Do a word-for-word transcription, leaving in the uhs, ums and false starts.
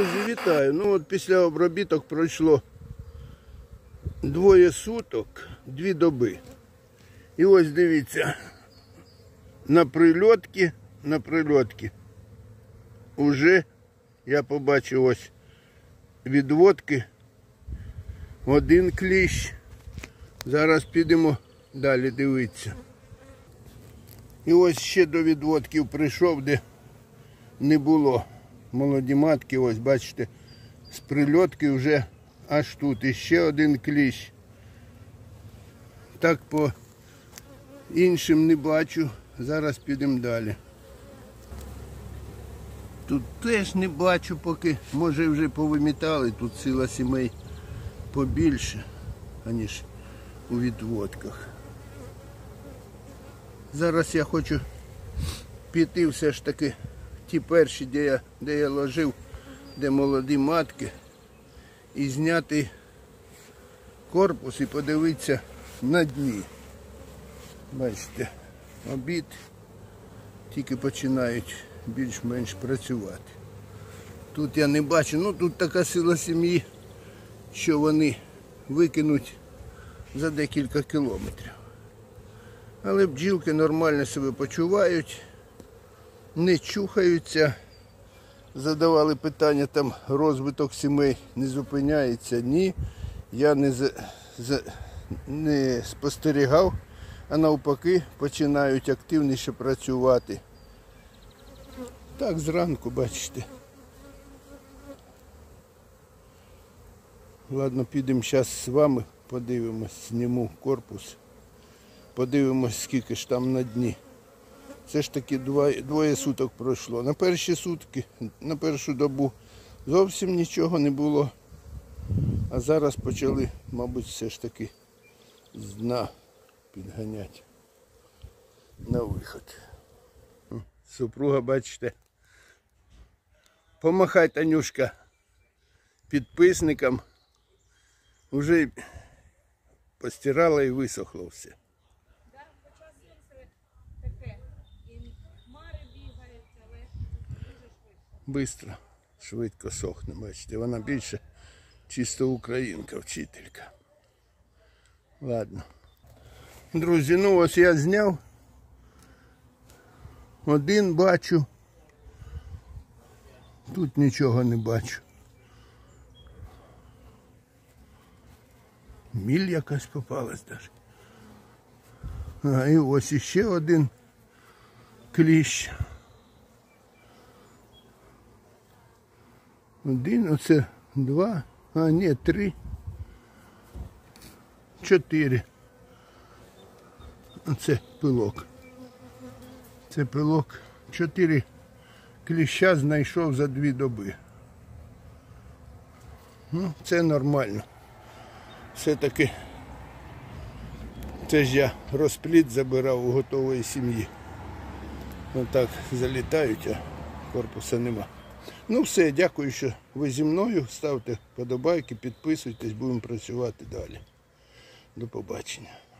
Друзі, вітаю. Ну от після обробіток пройшло двоє суток, дві доби. І ось дивіться, на прильотки, на прильотки уже я побачив ось відводки, один кліщ. Зараз підемо далі дивитися. І ось ще до відводків прийшов, де не було. Молоді матки, ось бачите, з прильотки вже аж тут. І ще один кліщ. Так по іншим не бачу. Зараз підемо далі. Тут теж не бачу поки. Може вже повимітали. Тут ціла сімей побільше, аніж у відводках. Зараз я хочу піти все ж таки ті перші, де я, де я ложив, де молоді матки, і зняти корпус і подивитися на дні. Бачите, обід, тільки починають більш-менш працювати. Тут я не бачу, ну тут така сила сім'ї, що вони викинуть за декілька кілометрів. Але бджілки нормально себе почувають, не чухаються. Задавали питання, там розвиток сімей не зупиняється. Ні, я не, за, за, не спостерігав, а навпаки починають активніше працювати. Так зранку, бачите. Ладно, підемо зараз з вами, подивимось, зніму корпус. Подивимось, скільки ж там на дні. Це ж таки двоє, двоє суток пройшло. На перші сутки, на першу добу зовсім нічого не було. А зараз почали, мабуть, все ж таки з дна підганяти на виход. Супруга, бачите. Помахай, Танюшка, підписникам. Уже постирала і висохло все. Бистро, швидко сохне, бачите, вона більше чисто українка, вчителька. Ладно. Друзі, ну ось я зняв. Один бачу. Тут нічого не бачу. Міль якась попалась даже. А і ось іще один кліщ. Один, оце два, а ні, три, чотири. Оце пилок. Це пилок. Чотири кліща знайшов за дві доби. Ну, це нормально. Все-таки це ж я розплід забирав у готової сім'ї. Отак залітають, а корпуса нема. Ну все, дякую, що ви зі мною. Ставте вподобайки, підписуйтесь, будемо працювати далі. До побачення.